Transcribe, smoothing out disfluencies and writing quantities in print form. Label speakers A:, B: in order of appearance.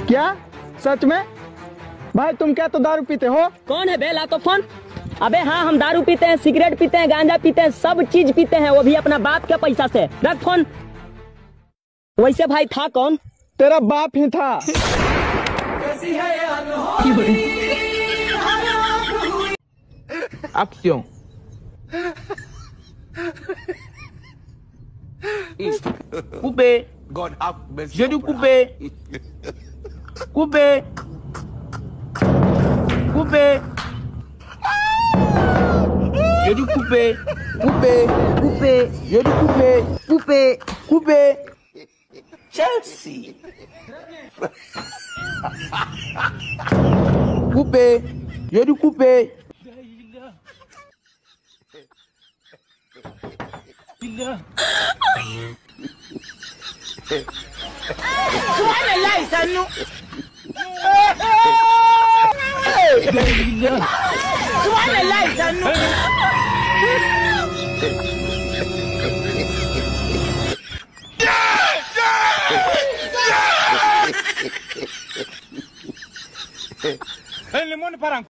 A: क्या सच में? भाई तुम क्या तो दारू पीते हो?
B: कौन है बे? ला तो फोन। अबे हाँ, हम दारू पीते हैं, सिगरेट पीते हैं, गांजा पीते हैं, सब चीज पीते हैं, वो भी अपना बाप के पैसा से। रख फोन। वैसे भाई था कौन?
A: तेरा बाप ही था।
C: Action. Coupé.
D: God have mercy.
C: J'ai dû couper. Coupé. Coupé. J'ai dû couper. Coupé. Coupé. J'ai dû couper. Coupé. Coupé.
D: Chelsea.
C: Coupé. J'ai dû couper.
E: El limón para